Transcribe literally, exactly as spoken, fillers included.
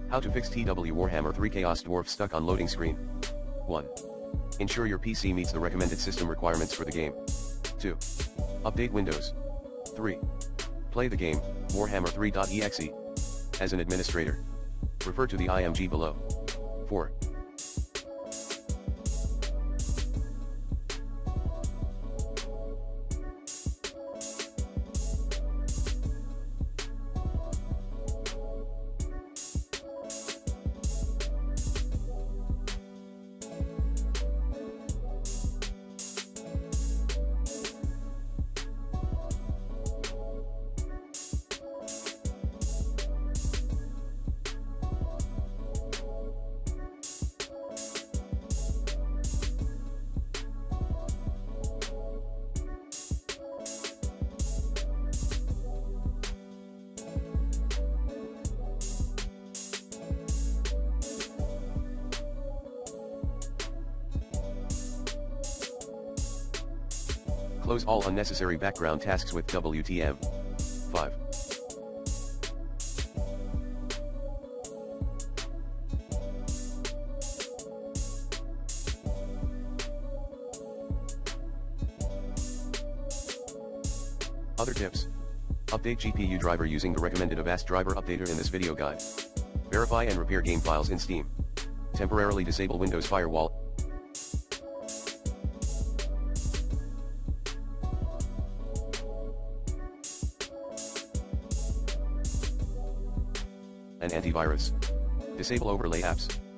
How to fix Total War Warhammer three Chaos Dwarfs stuck on loading screen. one. Ensure your P C meets the recommended system requirements for the game. two. Update Windows. three. Play the game, Warhammer three dot E X E. As an administrator. Refer to the I M G below. four. Close all unnecessary background tasks with W T M. five. Other tips. Update G P U driver using the recommended Avast driver updater in this video guide. Verify and repair game files in Steam. Temporarily disable Windows firewall. And antivirus. Disable overlay apps.